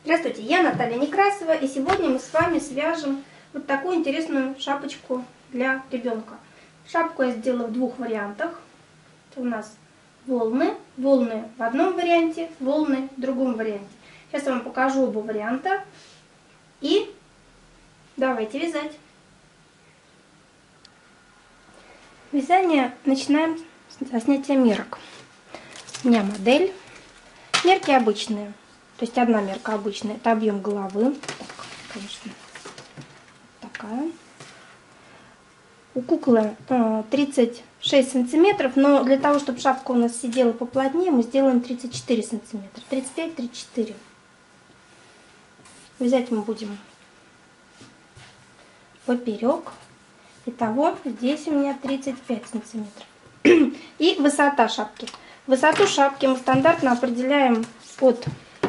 Здравствуйте, я Наталья Некрасова, и сегодня мы с вами свяжем вот такую интересную шапочку для ребенка. Шапку я сделала в двух вариантах. Это у нас волны в одном варианте, волны в другом варианте. Сейчас я вам покажу оба варианта и давайте вязать. Вязание начинаем со снятия мерок. У меня модель. Мерки обычные. То есть одна мерка обычная, это объем головы. Так, конечно, такая. У куклы 36 сантиметров, но для того, чтобы шапка у нас сидела поплотнее, мы сделаем 34 сантиметра. 35-34. Вязать мы будем поперек. Итого здесь у меня 35 сантиметров. И высота шапки. Высоту шапки мы стандартно определяем от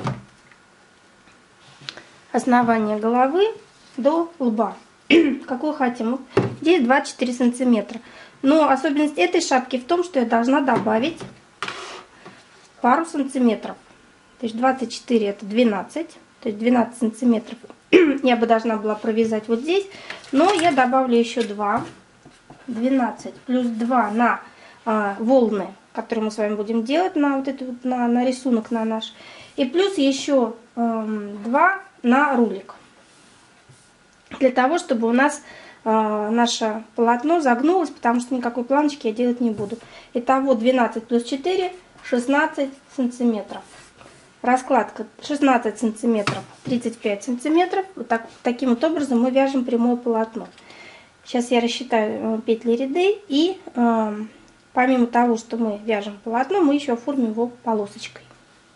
основания головы до лба. Какую хотим. Здесь 24 сантиметра. Но особенность этой шапки в том, что я должна добавить пару сантиметров. То есть 24 это 12. То есть 12 сантиметров я бы должна была провязать вот здесь. Но я добавлю еще 2. 12 плюс 2 на волны, которые мы с вами будем делать на вот это вот, на рисунок на наш. И плюс еще 2 на рулик. Для того, чтобы у нас наше полотно загнулось, потому что никакой планочки я делать не буду. Итого 12 плюс 4, 16 сантиметров. Раскладка 16 сантиметров, 35 сантиметров. Вот таким вот образом мы вяжем прямое полотно. Сейчас я рассчитаю петли ряды и помимо того, что мы вяжем полотно, мы еще оформим его полосочкой.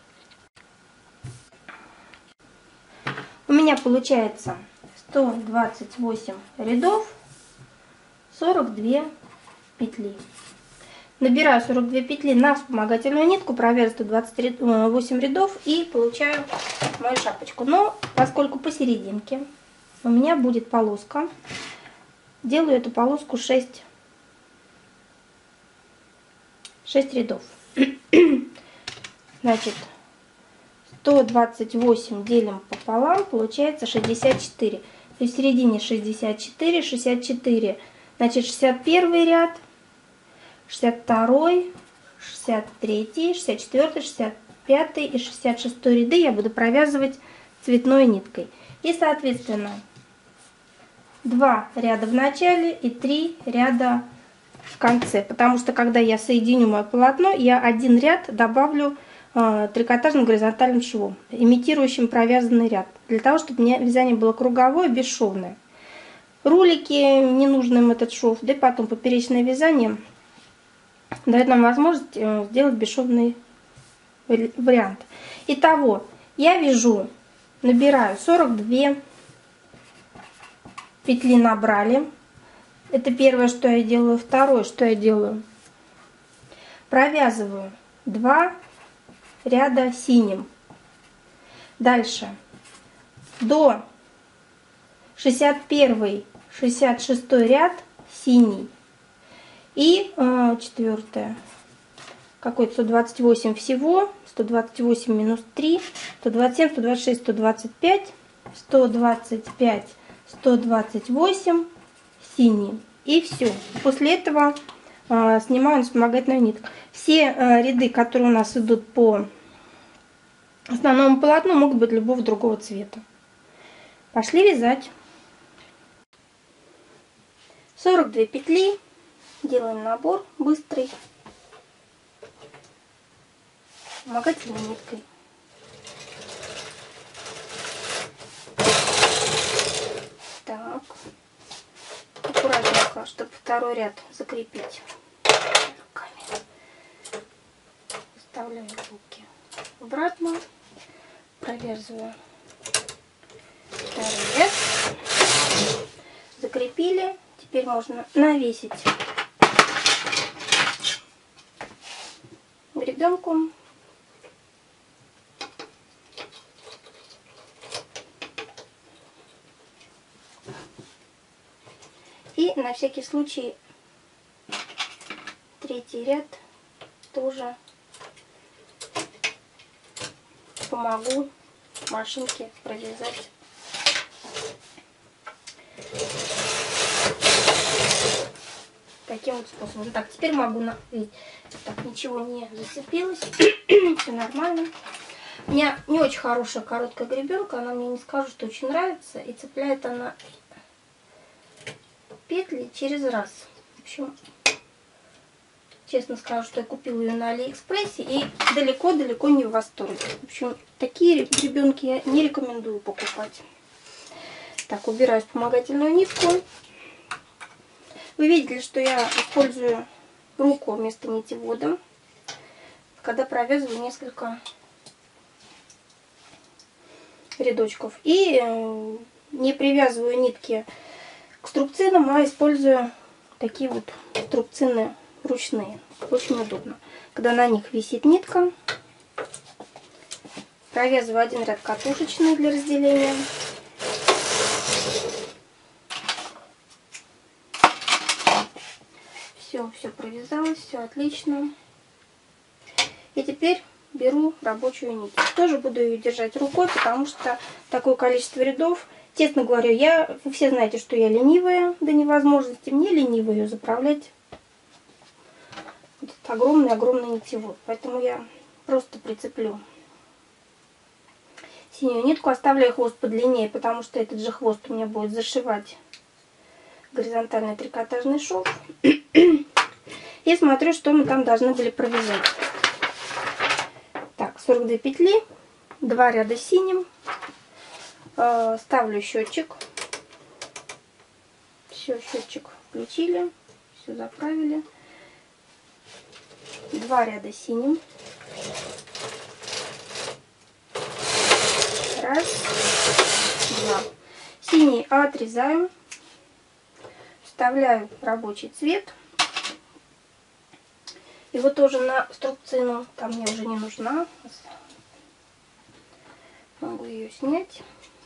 У меня получается 128 рядов, 42 петли. Набираю 42 петли на вспомогательную нитку, провязываю 128 рядов и получаю мою шапочку. Но поскольку посерединке у меня будет полоска, делаю эту полоску 6 рядов. Значит, 128 делим пополам, получается 64. То есть в середине 64, 64. Значит, 61 ряд, 62, 63, 64, 65 и 66 ряды я буду провязывать цветной ниткой. И, соответственно, 2 ряда в начале и 3 ряда в конце. Потому что, когда я соединю мое полотно, я один ряд добавлю трикотажным горизонтальным швом, имитирующим провязанный ряд, для того, чтобы у меня вязание было круговое, бесшовное. Рулики, не нужен им этот шов, да и потом поперечное вязание дает нам возможность сделать бесшовный вариант. Итого, я вяжу, набираю 42 петли, набрали. Это первое, что я делаю. Второе, что я делаю, провязываю 2 ряда синим. Дальше до 61-66 ряд синий. И четвертое, какой-то 128 всего, 128 минус 3, 127, 126, 125, 125, 128 синий. И все. После этого снимаю вспомогательную нитку. Все ряды, которые у нас идут по основному полотну, могут быть любого другого цвета. Пошли вязать. 42 петли. Делаем набор быстрый. Вспомогательной ниткой. Так. Аккуратненько, чтобы второй ряд закрепить. Вставляю руки обратно, провязываю второй ряд, закрепили. Теперь можно навесить гребенку. И на всякий случай третий ряд тоже помогу машинке провязать. Таким вот способом. Так, теперь могу так, ничего не зацепилось. Все нормально. У меня не очень хорошая короткая гребенка. Она мне, не скажу, что очень нравится. И цепляет она петли через раз. В общем, честно скажу, что я купила ее на Алиэкспрессе и далеко-далеко не в восторге. В общем, такие гребенки я не рекомендую покупать. Так, убираю вспомогательную нитку. Вы видели, что я использую руку вместо нитевода, когда провязываю несколько рядочков. И не привязываю нитки к струбцинам, а использую такие вот струбцины ручные. Очень удобно. Когда на них висит нитка, провязываю один ряд катушечный для разделения. Все провязалось, все отлично. И теперь беру рабочую нить. Тоже буду ее держать рукой, потому что такое количество рядов. Честно говоря, вы все знаете, что я ленивая до невозможности. Мне лениво ее заправлять. Вот огромный нитевод. Поэтому я просто прицеплю синюю нитку, оставляю хвост подлиннее, потому что этот же хвост у меня будет зашивать горизонтальный трикотажный шов. И смотрю, что мы там должны были провязать. Так, 42 петли, 2 ряда синим. Ставлю счетчик. Все, счетчик включили. Все заправили. 2 ряда синим. Раз, два. Синий отрезаем. Вставляю рабочий цвет. И вот тоже на струбцину, там мне уже не нужна. Могу ее снять.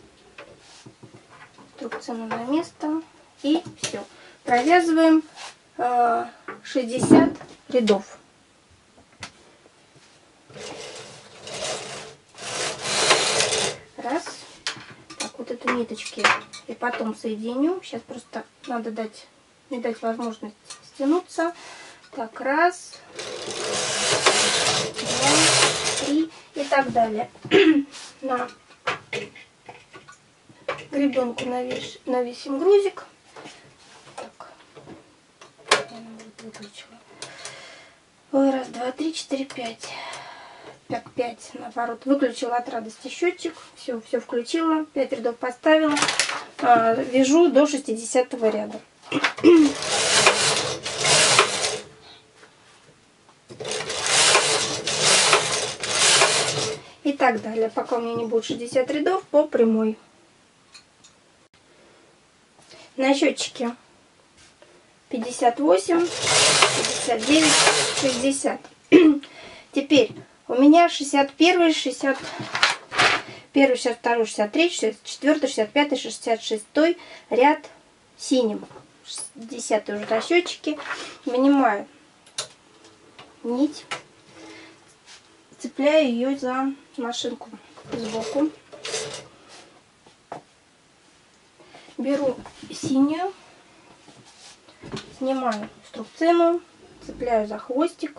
Струбцину на место. И все. Провязываем 60 рядов. Раз. Так, вот эту ниточки и потом соединю. Сейчас просто надо не дать возможность стянуться. Так, раз, два, три и так далее. На гребенку навесим грузик. Так, я выключила. Ой, раз, два, три, четыре, пять. Так, 5 наоборот. Выключила от радости счетчик. Все включила. 5 рядов поставила. Вяжу до 60 ряда. И так далее, пока у меня не будет 60 рядов по прямой. На счетчике 58, 59, 60. Теперь у меня 61, 61, 62, 63, 64, 65, 66 ряд синим. 10 уже на счетчике. Вынимаю нить. Цепляю ее за машинку сбоку. Беру синюю, снимаю струбцину, цепляю за хвостик.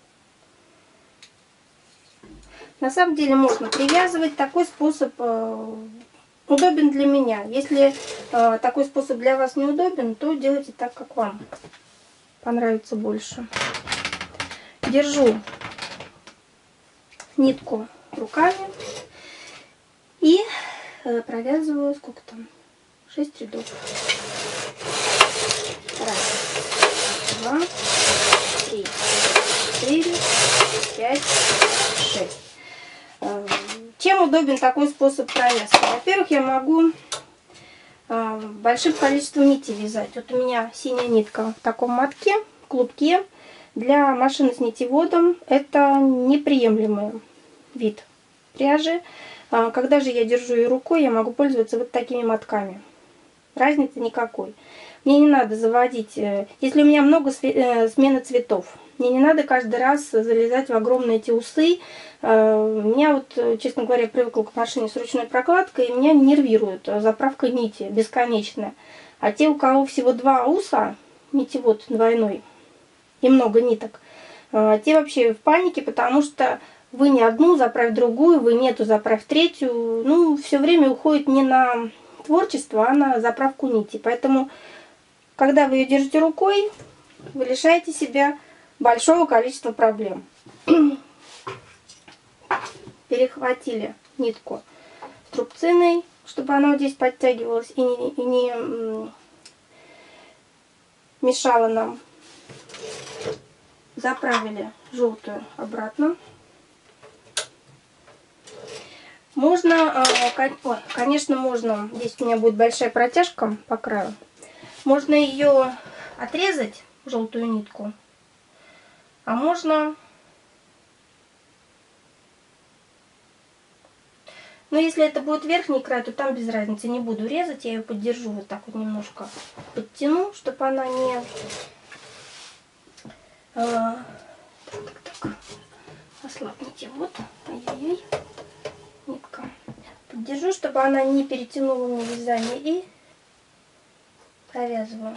На самом деле можно привязывать. Такой способ удобен для меня. Если такой способ для вас неудобен, то делайте так, как вам понравится больше. Держу нитку руками и провязываю, сколько там, 6 рядов. Раз, два, три, 4, 5, 6. Чем удобен такой способ провязки? Во-первых, я могу большим количеством нитей вязать. Вот у меня синяя нитка в таком мотке, клубке. Для машины с нитеводом это неприемлемый вид пряжи. Когда же я держу ее рукой, я могу пользоваться вот такими мотками. Разницы никакой. Мне не надо заводить, если у меня много смены цветов, мне не надо каждый раз залезать в огромные эти усы. Меня вот, честно говоря, привыкла к машине с ручной прокладкой, и меня нервирует заправка нити бесконечная. А те, у кого всего 2 уса, нитевод двойной, и много ниток, те вообще в панике, потому что вы не одну, заправь другую, вы нету, заправь третью. Ну, все время уходит не на творчество, а на заправку нити. Поэтому, когда вы ее держите рукой, вы лишаете себя большого количества проблем. Перехватили нитку струбциной, чтобы она вот здесь подтягивалась и не мешала нам. Заправили желтую обратно. Можно, конечно, можно, здесь у меня будет большая протяжка по краю, можно ее отрезать, желтую нитку, а можно, но если это будет верхний край, то там без разницы, не буду резать, я ее поддержу, вот так вот немножко подтяну, чтобы она не... Так, ослабните, вот, ай-яй-яй. Нитка. Поддержу, чтобы она не перетянула мне вязание, и провязываю.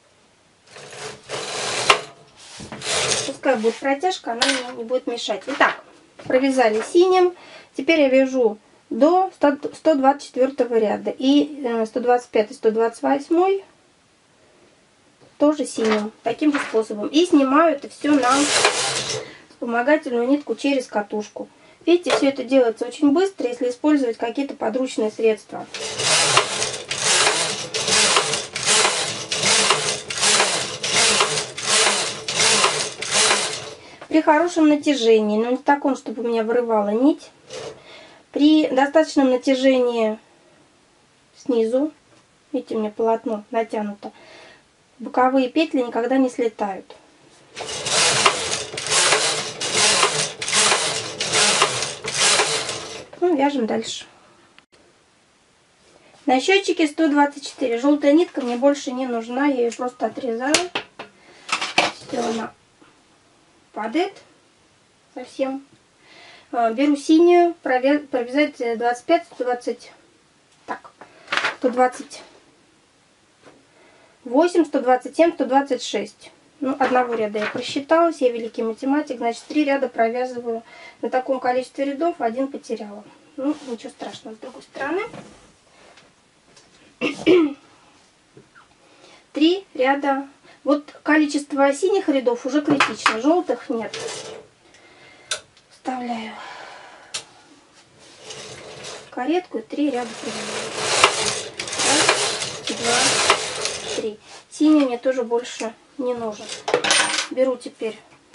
Пускай будет протяжка, она мне не будет мешать. Итак, провязали синим. Теперь я вяжу до 124 ряда. И 125 и 128 тоже синим. Таким же способом. И снимаю это все на вспомогательную нитку через катушку. Видите, все это делается очень быстро, если использовать какие-то подручные средства. При хорошем натяжении, но не таком, чтобы у меня вырывала нить, при достаточном натяжении снизу, видите, у меня полотно натянуто, боковые петли никогда не слетают. Ну, вяжем дальше. На счетчике 124. Желтая нитка мне больше не нужна. Я ее просто отрезаю. Все, она падает совсем. Беру синюю, провязать 25, 120, так, 128, 127, 126. Ну, одного ряда я просчиталась, я великий математик, значит 3 ряда провязываю на таком количестве рядов, 1 потеряла. Ну, ничего страшного, с другой стороны. 3 ряда. Вот количество синих рядов уже критично, желтых нет. Вставляю каретку и 3 ряда провязываю. 1, 2, 3. Синий мне тоже больше не нужен. Беру теперь,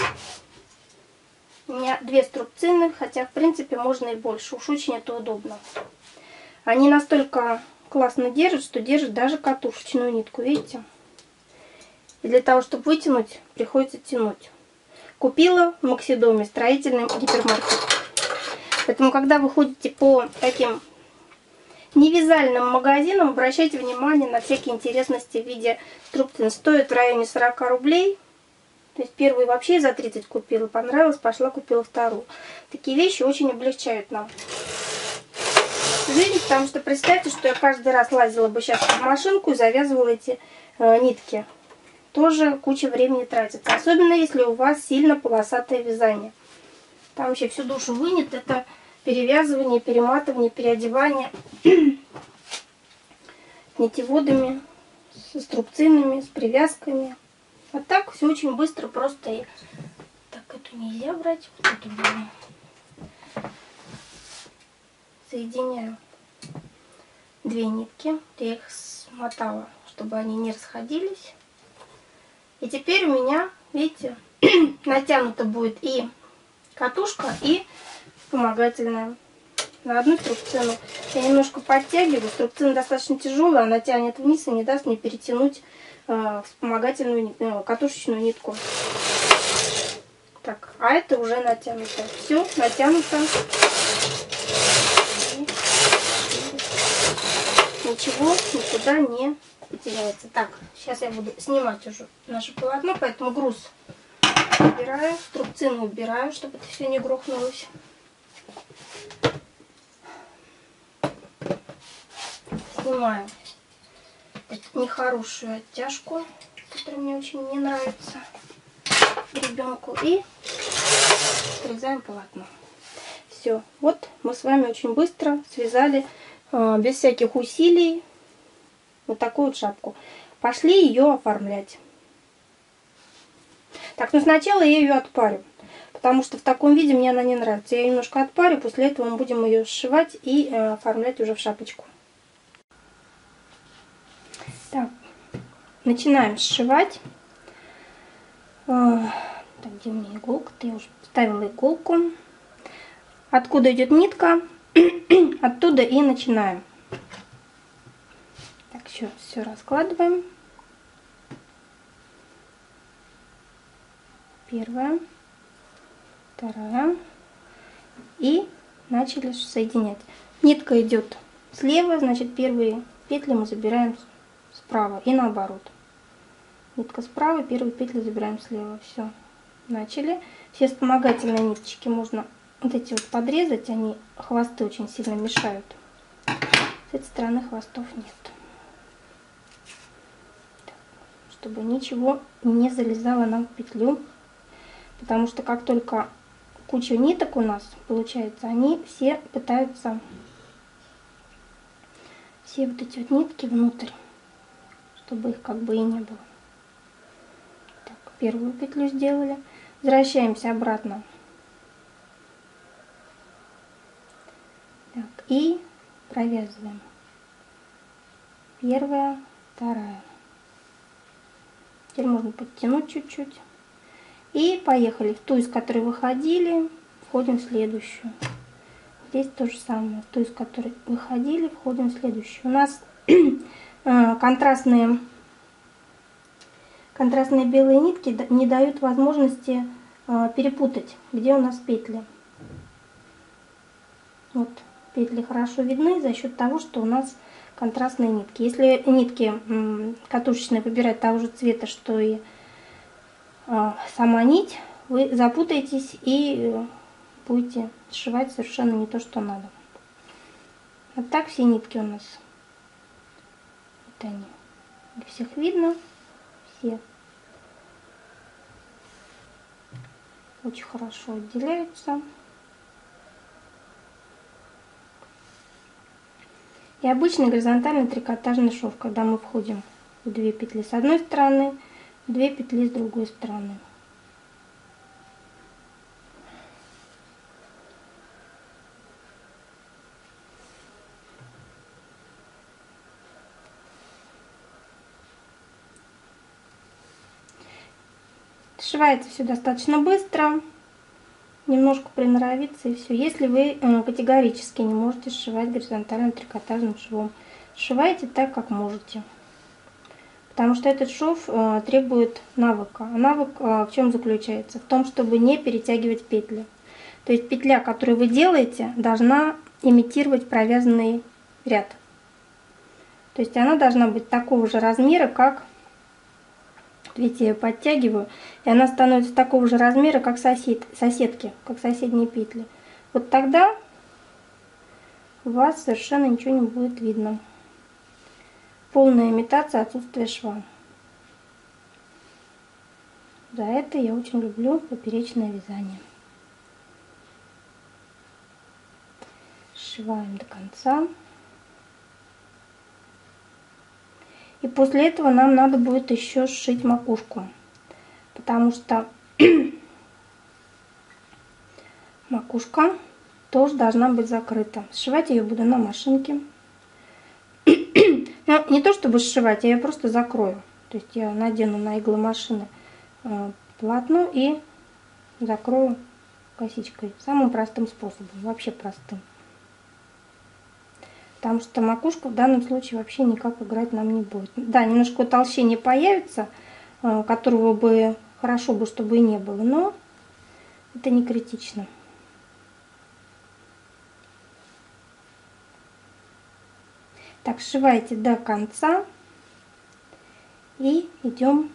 у меня 2 струбцины, хотя в принципе можно и больше, уж очень это удобно. Они настолько классно держат, что держат даже катушечную нитку, видите? И для того, чтобы вытянуть, приходится тянуть. Купила в Максидоме, строительный гипермаркет. Поэтому, когда вы ходите по таким невязальным магазинам, обращайте внимание на всякие интересности в виде струбцин. Стоит в районе 40 рублей. То есть первую вообще за 30 купила, понравилось, пошла купила вторую. Такие вещи очень облегчают нам жизнь, потому что представьте, что я каждый раз лазила бы сейчас в машинку и завязывала эти нитки. Тоже куча времени тратится. Особенно если у вас сильно полосатое вязание. Там вообще всю душу вынет. Это перевязывание, перематывание, переодевание нитеводами, с струбцинами, с привязками. А так все очень быстро, просто. И... Так, эту нельзя брать. Вот эту беру. Соединяю 2 нитки. Я их смотала, чтобы они не расходились. И теперь у меня, видите, натянута будет и катушка, и вспомогательная на одну струбцину. Я немножко подтягиваю. Струбцина достаточно тяжелая, она тянет вниз и не даст мне перетянуть вспомогательную катушечную нитку. Так, а это уже натянуто. Все натянуто. Ничего никуда не потеряется. Так, сейчас я буду снимать уже наше полотно, поэтому груз убираю, струбцину убираю, чтобы это все не грохнулось. Снимаю эту нехорошую оттяжку, которая мне очень не нравится ребенку, и срезаем полотно. Все, вот мы с вами очень быстро связали, без всяких усилий, вот такую вот шапку. Пошли ее оформлять. Так, ну сначала я ее отпарю, потому что в таком виде мне она не нравится. Я ее немножко отпарю, после этого мы будем ее сшивать и оформлять уже в шапочку. Так, начинаем сшивать. Так, где у меня иголка-то? Я уже вставила иголку. Откуда идет нитка, оттуда и начинаем. Так, еще все раскладываем. Первая, вторая. И начали соединять. Нитка идет слева, значит первые петли мы забираем справа и наоборот. Нитка справа, первые петли забираем слева. Все, начали. Все вспомогательные ниточки можно вот эти вот подрезать, они хвосты очень сильно мешают. С этой стороны хвостов нет. Так, чтобы ничего не залезало нам в петлю. Потому что как только куча ниток у нас получается, они все пытаются все вот эти вот нитки внутрь, чтобы их как бы и не было. Так, первую петлю сделали. Возвращаемся обратно. Так, и провязываем. Первая, вторая. Теперь можно подтянуть чуть-чуть. И поехали. В ту, из которой выходили, входим в следующую. Здесь то же самое. В ту, из которой выходили, входим в следующую. У нас контрастные белые нитки не дают возможности перепутать, где у нас петли. Вот петли хорошо видны за счет того, что у нас контрастные нитки. Если нитки катушечные выбирать того же цвета, что и сама нить, вы запутаетесь и будете сшивать совершенно не то, что надо. Вот так все нитки у нас. Вот они. Всех видно. Все очень хорошо отделяются. И обычный горизонтальный трикотажный шов, когда мы входим в 2 петли с одной стороны, 2 петли с другой стороны. Сшивается все достаточно быстро, немножко приноровиться и все. Если вы категорически не можете сшивать горизонтальным трикотажным швом, сшивайте так, как можете. Потому что этот шов требует навыка. А навык в чем заключается? В том, чтобы не перетягивать петли. То есть петля, которую вы делаете, должна имитировать провязанный ряд. То есть она должна быть такого же размера, как... Видите, я ее подтягиваю, и она становится такого же размера, как соседки, как соседние петли. Вот тогда у вас совершенно ничего не будет видно. Полная имитация отсутствия шва. За это я очень люблю поперечное вязание. Сшиваем до конца. И после этого нам надо будет еще сшить макушку, потому что макушка тоже должна быть закрыта. Сшивать я ее буду на машинке. Но не то чтобы сшивать, я ее просто закрою. То есть я надену на иглы машины полотно и закрою косичкой. Самым простым способом, вообще простым. Потому что макушка в данном случае вообще никак играть нам не будет. Да, немножко утолщение появится, которого бы хорошо бы, чтобы и не было, но это не критично. Так, сшивайте до конца. И идем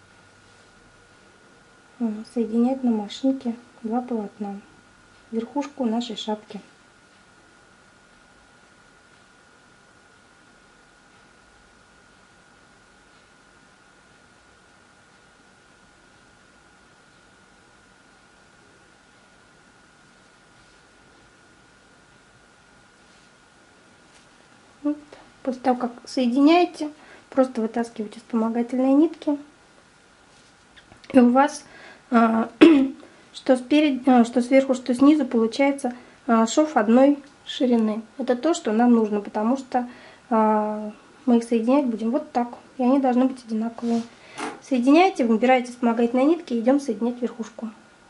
соединять на машинке два полотна, верхушку нашей шапки. Вот. После того, как соединяете, просто вытаскиваете вспомогательные нитки, и у вас что спереди, что сверху, что снизу получается шов одной ширины. Это то, что нам нужно, потому что мы их соединять будем вот так, и они должны быть одинаковые. Соединяйте, выбираете вспомогательные нитки и идем соединять верхушку.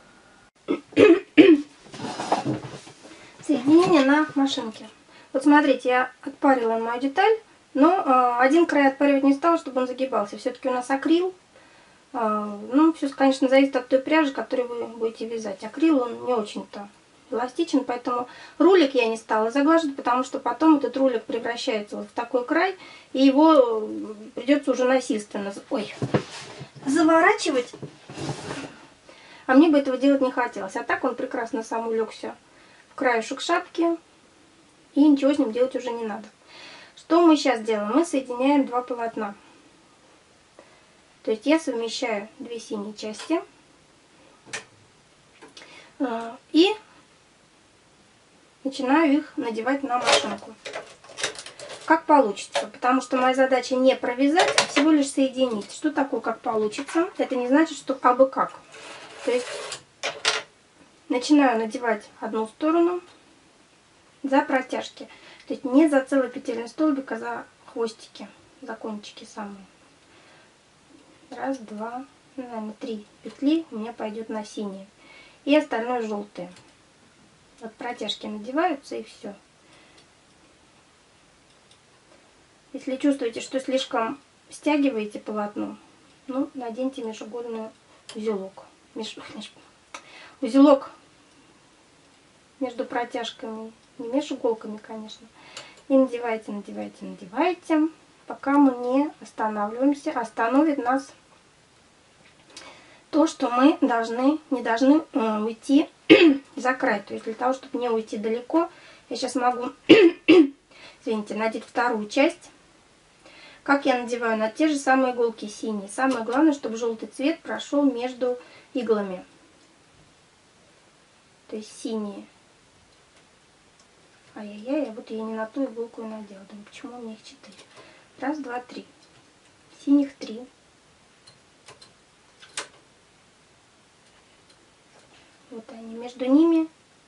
Соединение на машинке. Вот смотрите, я отпарила мою деталь, но один край отпаривать не стала, чтобы он загибался. Все-таки у нас акрил. Ну, все, конечно, зависит от той пряжи, которую вы будете вязать. Акрил, он не очень-то эластичен, поэтому рулик я не стала заглаживать, потому что потом этот рулик превращается вот в такой край, и его придется уже насильственно заворачивать. А мне бы этого делать не хотелось. А так он прекрасно сам улегся в краешек шапки, и ничего с ним делать уже не надо. Что мы сейчас делаем? Мы соединяем два полотна. То есть я совмещаю две синие части и начинаю их надевать на машинку. Как получится, потому что моя задача не провязать, а всего лишь соединить. Что такое как получится? Это не значит, что абы как. То есть начинаю надевать одну сторону за протяжки. То есть не за целый петельный столбик, а за хвостики, за кончики самые. Раз, два, наверное, 3 петли у меня пойдет на синие. И остальное желтые. Вот протяжки надеваются и все. Если чувствуете, что слишком стягиваете полотно, ну, наденьте межугольный узелок. Узелок между протяжками, не между иголками, конечно. И надевайте, надевайте, надевайте, пока мы не останавливаемся. Остановит нас то, что мы не должны уйти за край. То есть для того, чтобы не уйти далеко, я сейчас могу, извините, надеть вторую часть. Как я надеваю? На те же самые иголки синие. Самое главное, чтобы желтый цвет прошел между иглами. То есть синие. Ай-яй-яй, вот я не на ту иголку и надела. Думаю, почему у меня их 4? Раз, два, 3. Синих 3. Вот они, между ними.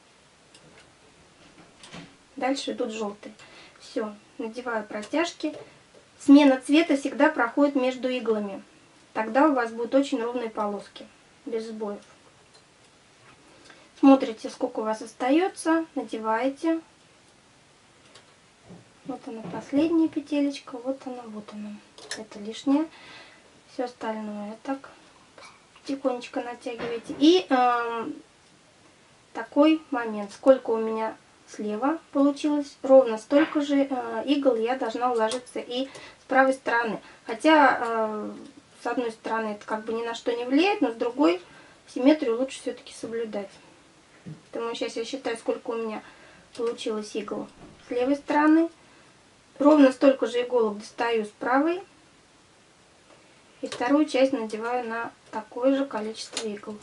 Дальше идут желтые. Все, надеваю протяжки. Смена цвета всегда проходит между иглами. Тогда у вас будут очень ровные полоски, без сбоев. Смотрите, сколько у вас остается, надеваете. Вот она, последняя петелечка, вот она, вот она. Это лишнее. Все остальное так тихонечко натягиваете. И такой момент. Сколько у меня слева получилось, ровно столько же игл я должна уложиться и с правой стороны. Хотя с одной стороны это как бы ни на что не влияет, но с другой симметрию лучше все-таки соблюдать. Поэтому сейчас я считаю, сколько у меня получилось игл с левой стороны. Ровно столько же иголок достаю с правой. И вторую часть надеваю на такое же количество игл.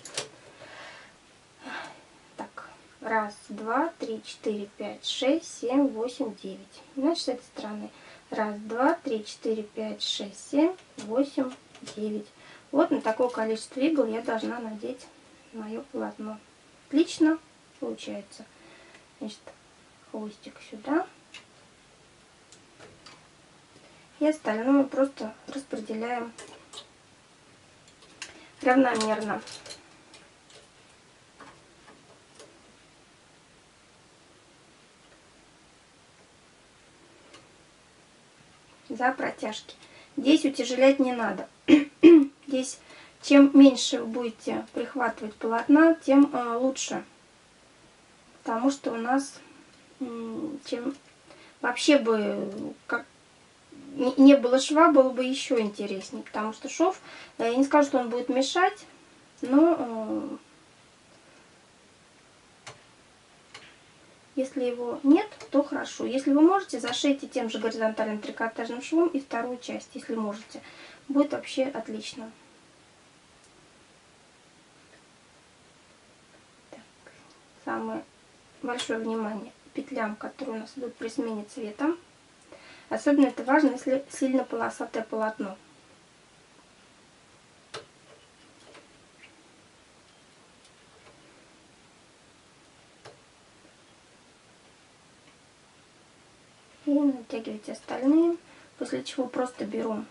Так, раз, два, 3, 4, 5, 6, 7, 8, 9. Значит, с этой стороны. Раз, два, 3, 4, 5, 6, 7, 8, 9. Вот на такое количество игл я должна надеть мое полотно. Отлично получается. Значит, хвостик сюда. И остальное просто распределяем равномерно. За протяжки. Здесь утяжелять не надо. Здесь чем меньше вы будете прихватывать полотна, тем лучше. Потому что у нас чем вообще бы не было шва, было бы еще интереснее, потому что шов, я не скажу, что он будет мешать, но если его нет, то хорошо. Если вы можете, зашейте тем же горизонтальным трикотажным швом и вторую часть, если можете. Будет вообще отлично. Так. Самое большое внимание петлям, которые у нас идут при смене цвета. Особенно это важно, если сильно полосатое полотно. И натягивайте остальные, после чего просто беру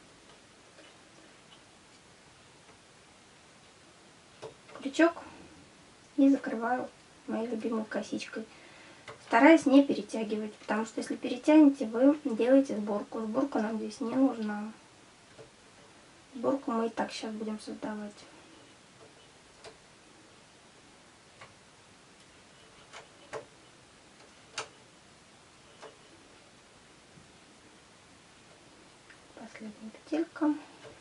крючок и закрываю моей любимой косичкой. Стараюсь не перетягивать, потому что если перетянете, вы делаете сборку. Сборка нам здесь не нужна. Сборку мы и так сейчас будем создавать. Последняя петелька.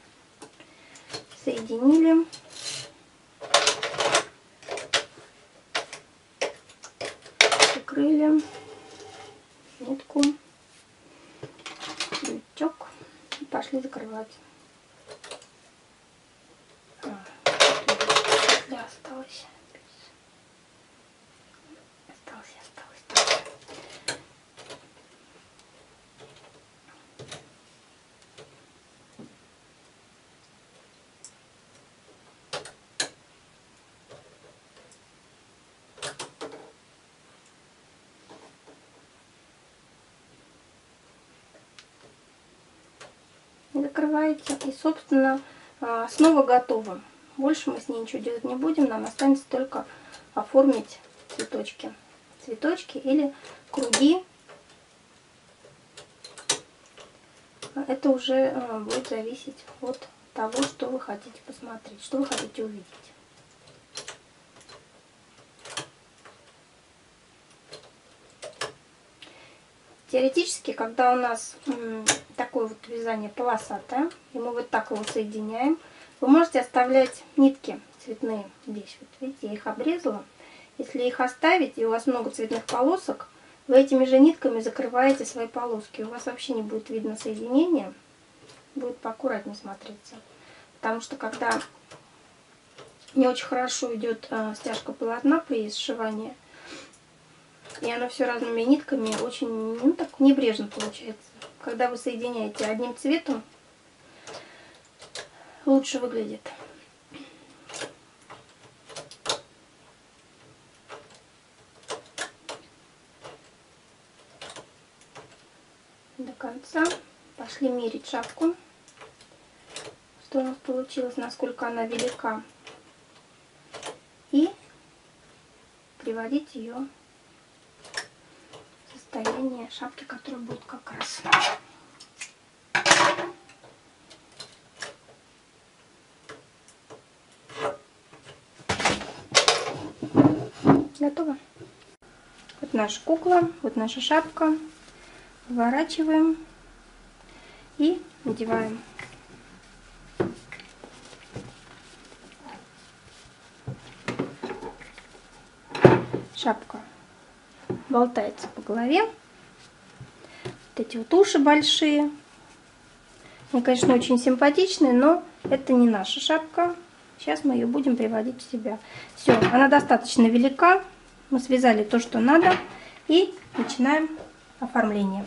Соединили. Закрыли нитку, крючок и пошли закрывать. Петля осталась. Осталось. Закрываете, и собственно основа готова. Больше мы с ней ничего делать не будем, нам останется только оформить цветочки. Цветочки или круги. Это уже будет зависеть от того, что вы хотите посмотреть, что вы хотите увидеть. Теоретически, когда у нас такое вот вязание полосатое, и мы вот так его соединяем, вы можете оставлять нитки цветные здесь. Вот видите, я их обрезала. Если их оставить, и у вас много цветных полосок, вы этими же нитками закрываете свои полоски. У вас вообще не будет видно соединения, будет поаккуратнее смотреться. Потому что когда не очень хорошо идет стяжка полотна при сшивании, и оно все разными нитками, очень так небрежно получается. Когда вы соединяете одним цветом, лучше выглядит. До конца. Пошли мерить шапку, что у нас получилось, насколько она велика. И приводить ее в состояние шапки, которая будет как раз. Готово. Вот наша кукла, вот наша шапка. Выворачиваем и надеваем. Шапка болтается по голове. Вот эти вот уши большие. Они, конечно, очень симпатичные, но это не наша шапка. Сейчас мы ее будем приводить в себя. Все, она достаточно велика. Мы связали то, что надо. И начинаем оформление.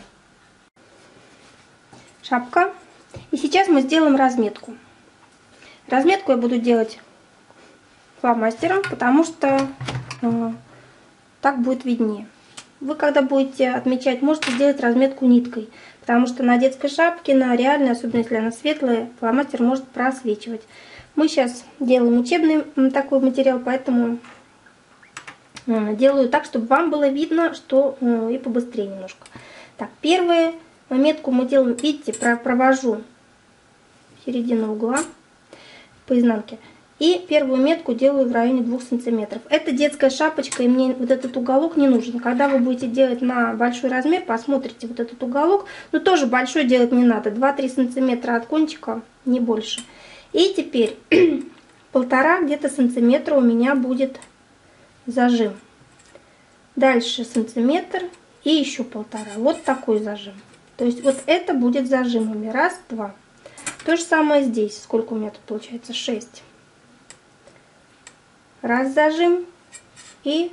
Шапка. И сейчас мы сделаем разметку. Разметку я буду делать фломастером, потому что так будет виднее. Вы, когда будете отмечать, можете сделать разметку ниткой, потому что на детской шапке, на реальной, особенно если она светлая, фломастер может просвечивать. Мы сейчас делаем учебный такой материал, поэтому делаю так, чтобы вам было видно, что и побыстрее немножко. Так, первую метку мы делаем, видите, провожу середину угла по изнанке. И первую метку делаю в районе 2 сантиметров. Это детская шапочка, и мне вот этот уголок не нужен. Когда вы будете делать на большой размер, посмотрите вот этот уголок. Но тоже большой делать не надо. 2-3 сантиметра от кончика, не больше. И теперь 1,5 где-то сантиметра у меня будет зажим. Дальше сантиметр и еще 1,5. Вот такой зажим. То есть вот это будет зажимами. Раз, два. То же самое здесь. Сколько у меня тут получается? 6. Раз зажим и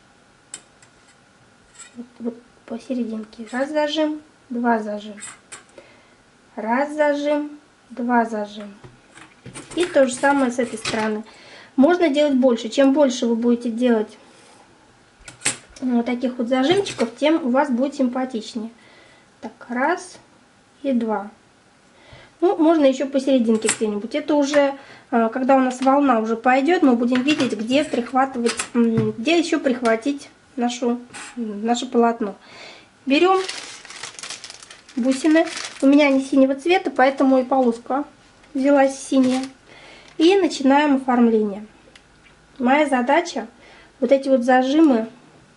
вот посерединке. Раз зажим, два зажим. Раз зажим, два зажим. И то же самое с этой стороны. Можно делать больше. Чем больше вы будете делать вот таких вот зажимчиков, тем у вас будет симпатичнее. Так, раз и два. Ну, можно еще посерединке где-нибудь. Это уже, когда у нас волна уже пойдет, мы будем видеть, где прихватывать, где еще прихватить наше полотно. Берем бусины. У меня они синего цвета, поэтому и полоска взялась синяя. И начинаем оформление. Моя задача вот эти вот зажимы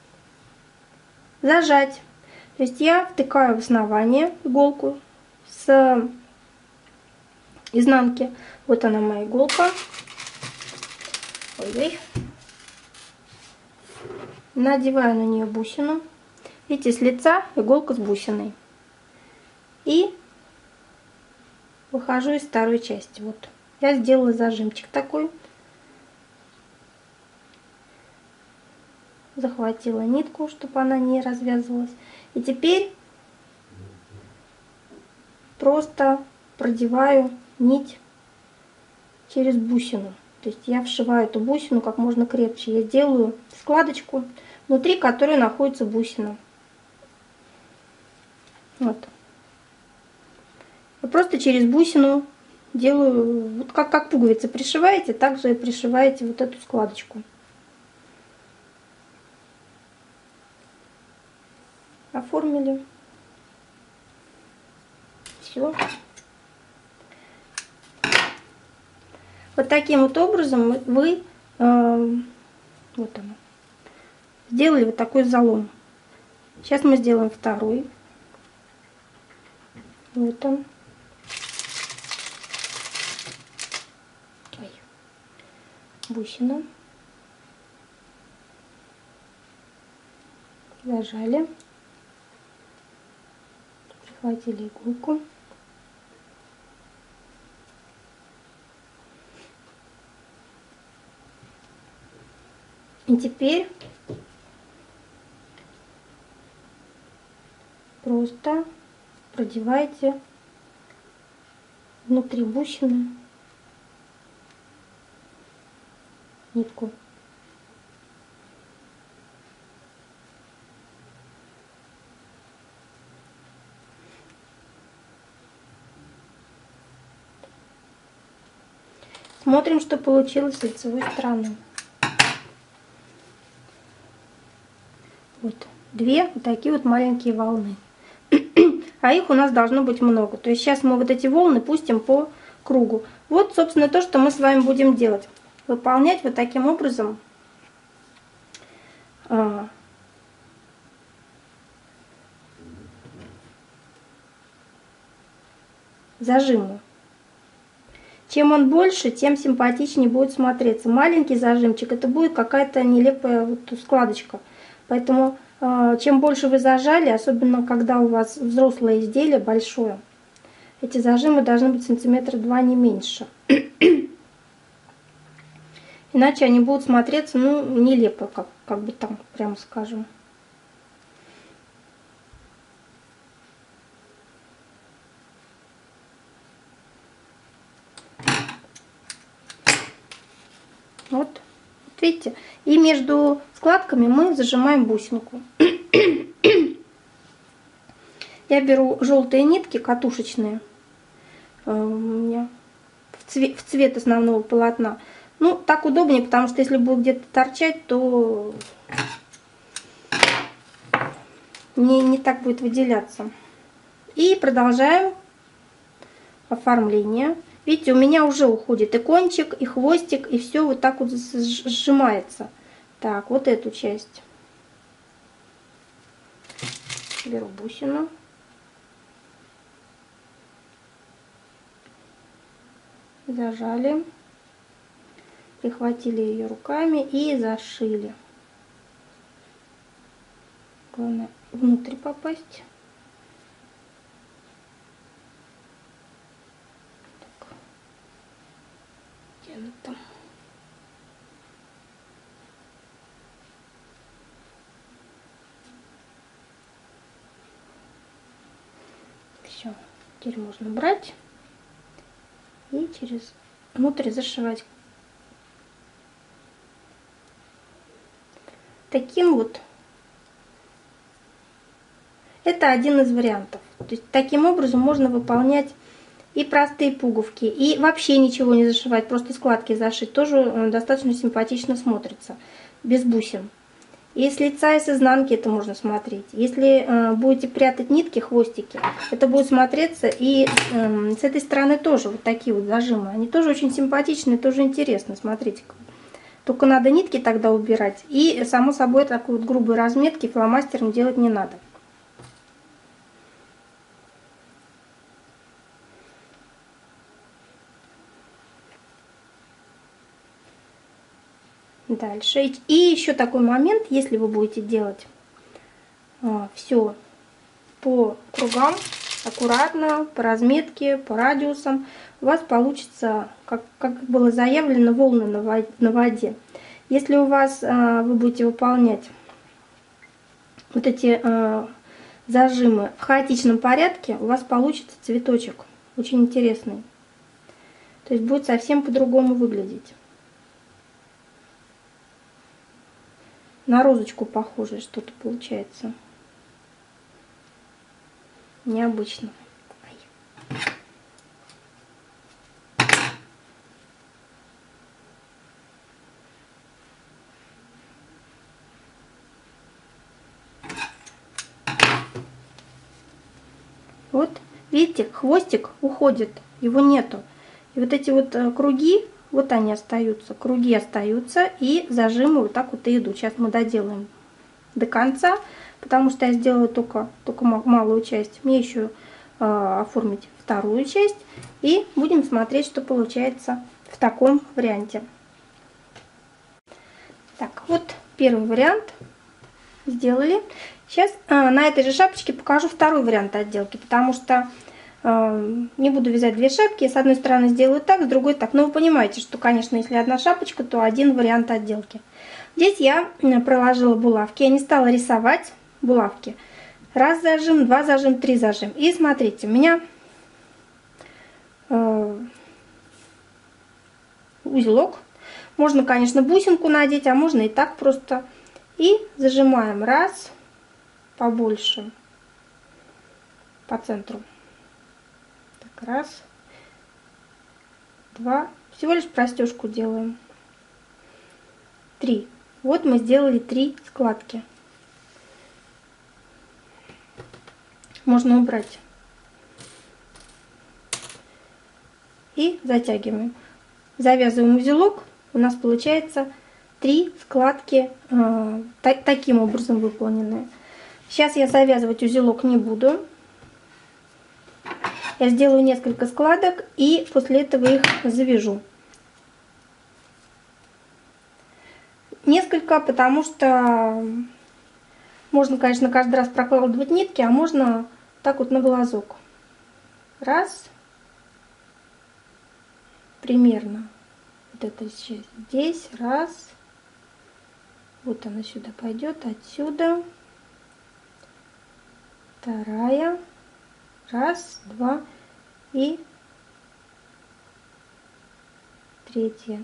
зажать. То есть я втыкаю в основание иголку с изнанки. Вот она, моя иголка. Ой-ой. Надеваю на нее бусину. Видите, с лица иголка с бусиной. И выхожу из второй части. Вот. Я сделала зажимчик такой. Захватила нитку, чтобы она не развязывалась. И теперь просто продеваю нить через бусину. То есть я вшиваю эту бусину как можно крепче. Я делаю складочку, внутри которой находится бусина. Вот. Вы просто через бусину делаю, вот как пуговицы пришиваете, так же и пришиваете вот эту складочку. Оформили. Все. Вот таким вот образом вы вот оно, сделали вот такой залом. Сейчас мы сделаем второй. Вот он. Ой. Бусина. Зажали. Прихватили иголку. И теперь просто продевайте внутри бусины нитку. Смотрим, что получилось с лицевой стороны. Вот две вот такие вот маленькие волны. А их у нас должно быть много. То есть сейчас мы вот эти волны пустим по кругу. Вот, собственно, то, что мы с вами будем делать. Выполнять вот таким образом зажимы. Чем он больше, тем симпатичнее будет смотреться. Маленький зажимчик, это будет какая-то нелепая вот складочка. Поэтому чем больше вы зажали, особенно когда у вас взрослое изделие большое, эти зажимы должны быть сантиметра 2, не меньше. Иначе они будут смотреться, ну, нелепо, как бы там, прямо скажем. Вот, видите? И между складками мы зажимаем бусинку. Я беру желтые нитки катушечные у меня в цвет основного полотна. Ну, так удобнее, потому что если будет где-то торчать, то не так будет выделяться. И продолжаем оформление. Видите, у меня уже уходит и кончик, и хвостик, и все вот так вот сжимается. Так, вот эту часть. Беру бусину. Зажали. Прихватили ее руками и зашили. Главное внутрь попасть. Так. Где она там? Все, теперь можно брать и через внутрь зашивать. Таким вот. Это один из вариантов. То есть таким образом можно выполнять и простые пуговки, и вообще ничего не зашивать, просто складки зашить. Тоже достаточно симпатично смотрится, без бусин. И с лица, и с изнанки это можно смотреть. Если будете прятать нитки, хвостики, это будет смотреться и с этой стороны тоже вот такие вот зажимы. Они тоже очень симпатичные, тоже интересно, смотрите-ка. Только надо нитки тогда убирать. И, само собой, такой вот грубой разметки фломастером делать не надо. Дальше. И еще такой момент, если вы будете делать все по кругам, аккуратно, по разметке, по радиусам, у вас получится, как было заявлено, волны на воде. Если у вас вы будете выполнять вот эти зажимы в хаотичном порядке, у вас получится цветочек очень интересный. То есть будет совсем по-другому выглядеть. На розочку похоже что-то получается. Необычно. Вот, видите, хвостик уходит, его нету. И вот эти вот круги, вот они остаются, круги остаются, и зажимы вот так вот и идут. Сейчас мы доделаем до конца, потому что я сделала только малую часть. Мне еще оформить вторую часть, и будем смотреть, что получается в таком варианте. Так, вот первый вариант сделали. Сейчас на этой же шапочке покажу второй вариант отделки, потому что не буду вязать две шапки. С одной стороны сделаю так, с другой так. Но вы понимаете, что, конечно, если одна шапочка, то один вариант отделки. Здесь я проложила булавки. Я не стала рисовать булавки. Раз зажим, два зажим, три зажим. И смотрите, у меня узелок. Можно, конечно, бусинку надеть, а можно и так просто. И зажимаем раз, побольше, по центру. Так, раз, два. Всего лишь простежку делаем. Три. Вот мы сделали 3 складки. Можно убрать. И затягиваем. Завязываем узелок. У нас получается 3 складки таким образом выполненные. Сейчас я завязывать узелок не буду. Я сделаю несколько складок и после этого их завяжу. Несколько, потому что можно, конечно, каждый раз прокладывать нитки, а можно так вот на глазок. Раз. Примерно. Вот это сейчас здесь. Раз. Вот она сюда пойдет, отсюда. Вторая. Раз, два и третья.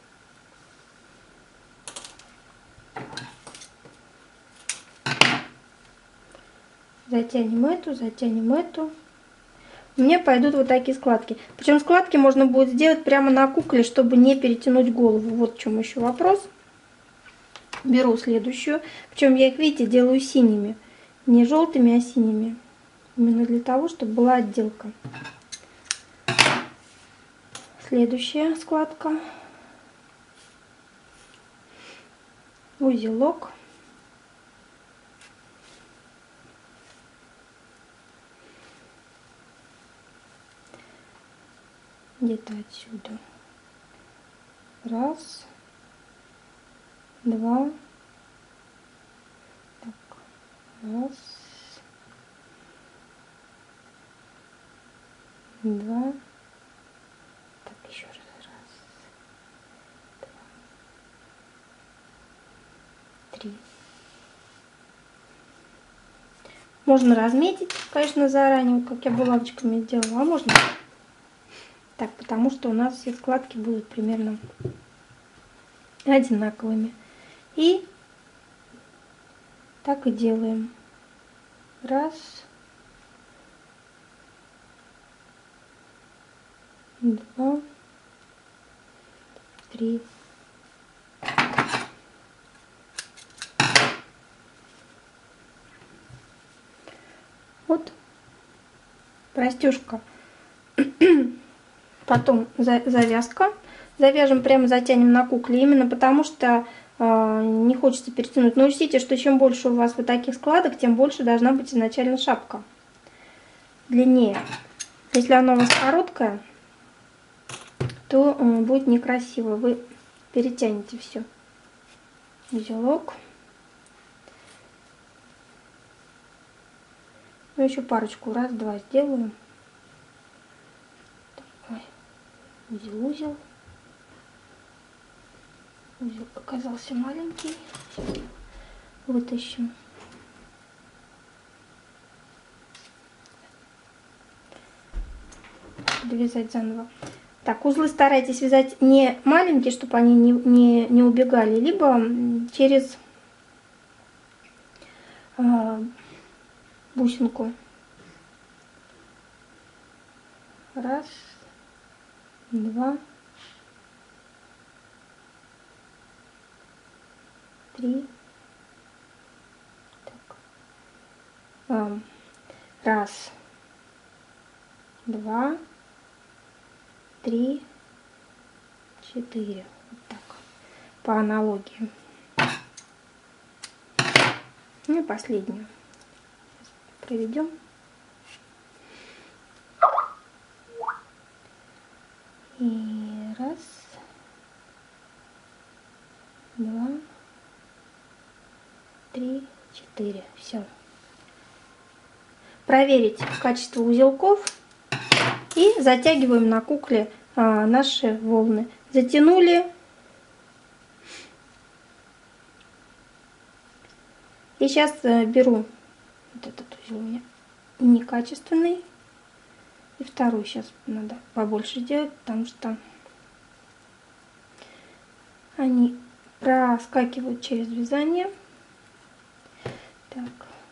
Затянем эту, затянем эту. У меня пойдут вот такие складки. Причем складки можно будет сделать прямо на кукле, чтобы не перетянуть голову. Вот в чем еще вопрос. Беру следующую. Причем я их, видите, делаю синими. Не желтыми, а синими. Именно для того, чтобы была отделка. Следующая складка. Узелок. Где-то отсюда. Раз, два, так, раз, два, так, еще раз, раз, два, три. Можно разметить, конечно, заранее, как я булавочками сделала, а можно так, потому что у нас все складки будут примерно одинаковыми. И так и делаем. Раз, два, три. Вот застежка. Потом завязка. Завяжем, прямо затянем на кукле, именно потому что не хочется перетянуть. Но учтите, что чем больше у вас вот таких складок, тем больше должна быть изначально шапка. Длиннее. Если она у вас короткая, то будет некрасиво. Вы перетянете все. Узелок. Ну, еще парочку. Раз, два сделаю. Такой узел. Узел оказался маленький. Вытащим. Довязать заново. Так, узлы старайтесь вязать не маленькие, чтобы они не убегали, либо через бусинку. Раз, два, три. Так. Раз, два, три, четыре. Вот так. По аналогии. Ну и последнюю. Проведем. И раз, два, три, четыре. Все. Проверить качество узелков. И затягиваем на кукле наши волны. Затянули. И сейчас беру вот этот узел у меня некачественный. И второй сейчас надо побольше сделать, потому что они проскакивают через вязание. Так.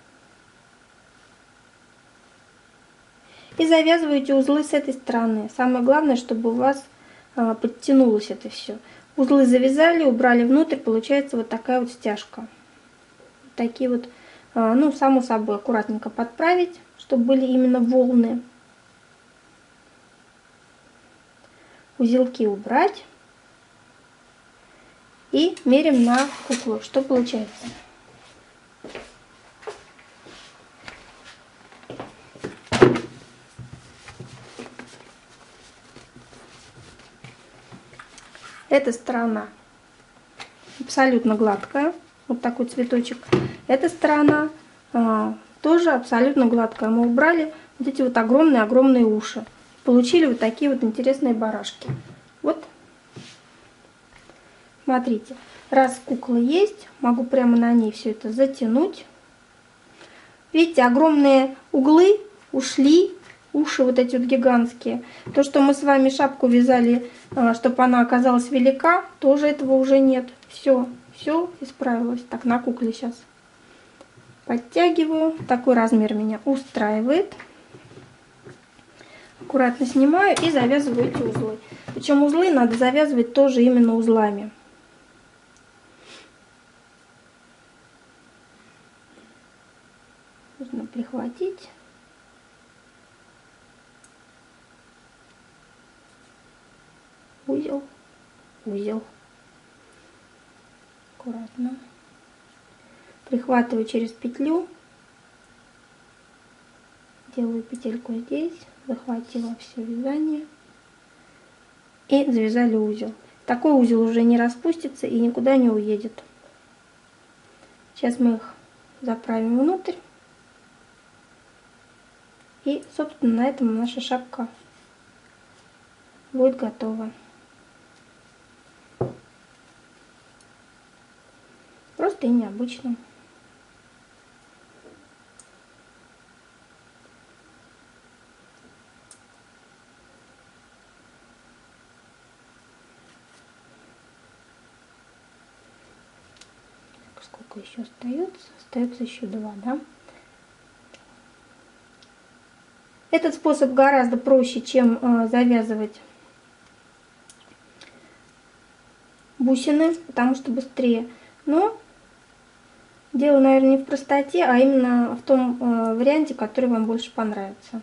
И завязываете узлы с этой стороны. Самое главное, чтобы у вас подтянулось это все. Узлы завязали, убрали внутрь, получается вот такая вот стяжка. Такие вот, ну, само собой, аккуратненько подправить, чтобы были именно волны. Узелки убрать. И меряем на куклу, что получается. Эта сторона абсолютно гладкая, вот такой цветочек. Эта сторона тоже абсолютно гладкая. Мы убрали вот эти вот огромные-огромные уши. Получили вот такие вот интересные барашки. Вот, смотрите, раз кукла есть, могу прямо на ней все это затянуть. Видите, огромные углы ушли. Уши вот эти вот гигантские. То, что мы с вами шапку вязали, чтобы она оказалась велика, тоже этого уже нет. Все исправилось. Так, на кукле сейчас подтягиваю. Такой размер меня устраивает. Аккуратно снимаю и завязываю эти узлы. Причем узлы надо завязывать тоже именно узлами. Нужно прихватить. узел, узел. Аккуратно. Прихватываю через петлю. Делаю петельку здесь, захватила все вязание и завязали узел. Такой узел уже не распустится и никуда не уедет. Сейчас мы их заправим внутрь. И, собственно, на этом наша шапка будет готова. Просто и необычно. Сколько еще остается? Остается еще 2, да? Этот способ гораздо проще, чем завязывать бусины, потому что быстрее. Но дело, наверное, не в простоте, а именно в том варианте, который вам больше понравится.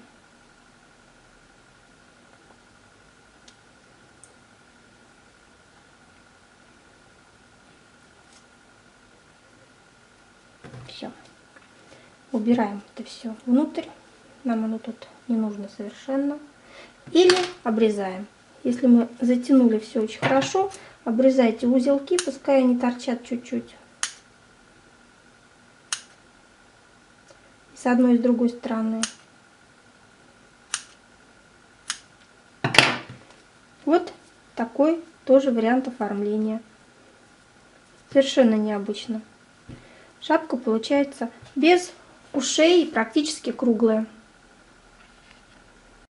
Все. Убираем это все внутрь. Нам оно тут не нужно совершенно. Или обрезаем. Если мы затянули все очень хорошо, обрезайте узелки, пускай они торчат чуть-чуть. С одной и с другой стороны. Вот такой тоже вариант оформления. Совершенно необычно. Шапка получается без ушей, практически круглая.